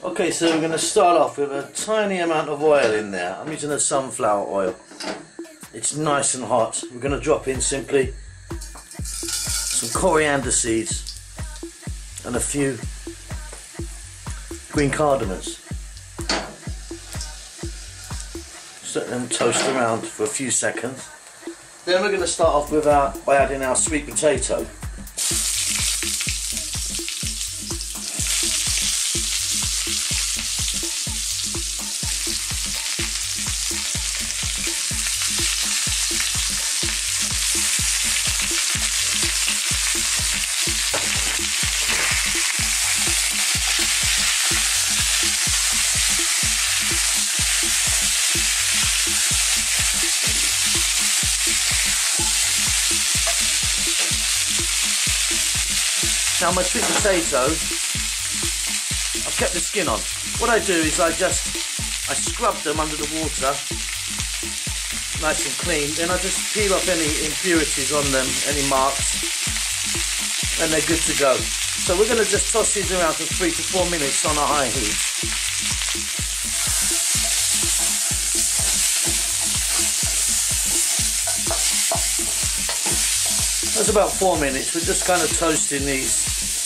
Okay, so we're going to start off with a tiny amount of oil in there. I'm using a sunflower oil. It's nice and hot. We're going to drop in simply some coriander seeds and a few green cardamoms. Just let them toast around for a few seconds. Then we're going to start off with by adding our sweet potato. Now my sweet potato, I've kept the skin on. What I do is I scrub them under the water, nice and clean. Then I just peel off any impurities on them, any marks, and they're good to go. So we're going to just toss these around for 3 to 4 minutes on a high heat. That's about 4 minutes. We're just kind of toasting these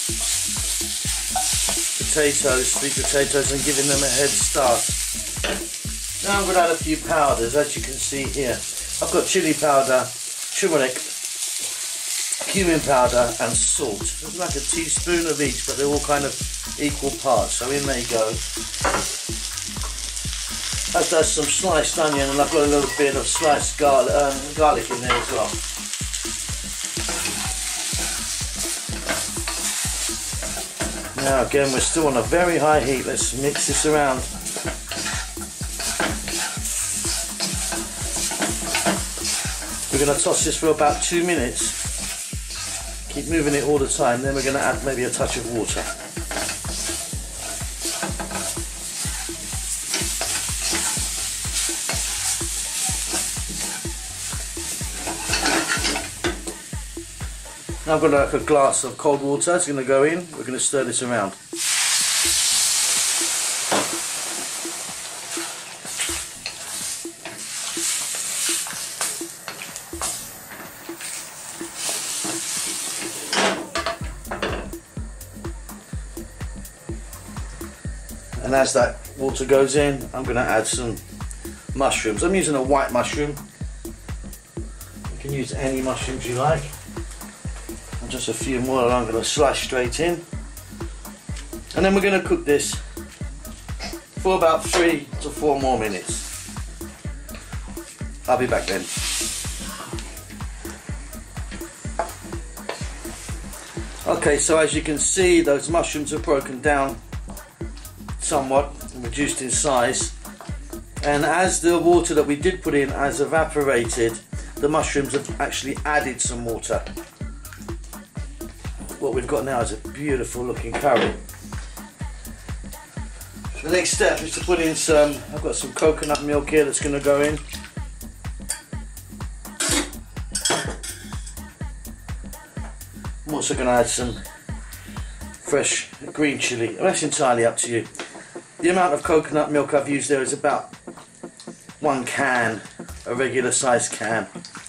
potatoes, sweet potatoes, and giving them a head start. Now I'm going to add a few powders, as you can see here. I've got chili powder, turmeric, cumin powder, and salt. There's like a teaspoon of each, but they're all kind of equal parts. So in they go. I've got some sliced onion, and I've got a little bit of sliced garlic in there as well. Now again, we're still on a very high heat. Let's mix this around. We're going to toss this for about 2 minutes. Keep moving it all the time. Then we're going to add maybe a touch of water. Now I've got like a glass of cold water. It's going to go in. We're going to stir this around. And as that water goes in, I'm going to add some mushrooms. I'm using a white mushroom. You can use any mushrooms you like. Just a few more that I'm going to slice straight in, and then we're going to cook this for about 3 to 4 more minutes. I'll be back then. Okay, so as you can see, those mushrooms have broken down somewhat and reduced in size, and as the water that we did put in has evaporated, the mushrooms have actually added some water. What we've got now is a beautiful looking curry. The next step is to put in I've got some coconut milk here that's going to go in. I'm also going to add some fresh green chilli. That's entirely up to you. The amount of coconut milk I've used there is about 1 can, a regular sized can.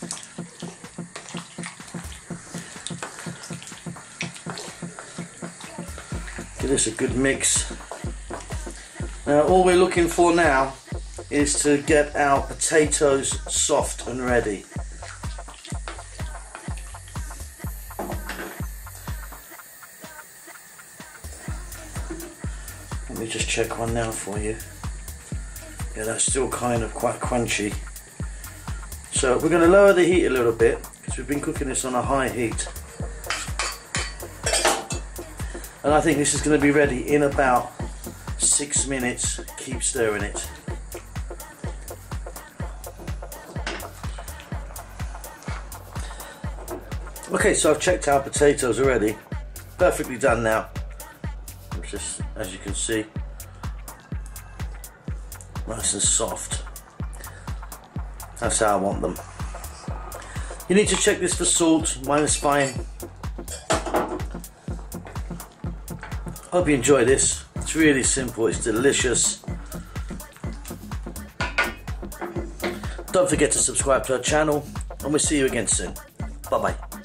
Give this a good mix. Now all we're looking for now is to get our potatoes soft and ready. Let me just check one now for you. Yeah, that's still kind of quite crunchy. So we're going to lower the heat a little bit because we've been cooking this on a high heat. And I think this is going to be ready in about 6 minutes. Keep stirring it. Okay, so I've checked our potatoes already. Perfectly done now. Just as you can see, nice and soft. That's how I want them. You need to check this for salt. Mine is fine. Hope you enjoy this. It's really simple, it's delicious. Don't forget to subscribe to our channel, and we'll see you again soon. Bye bye.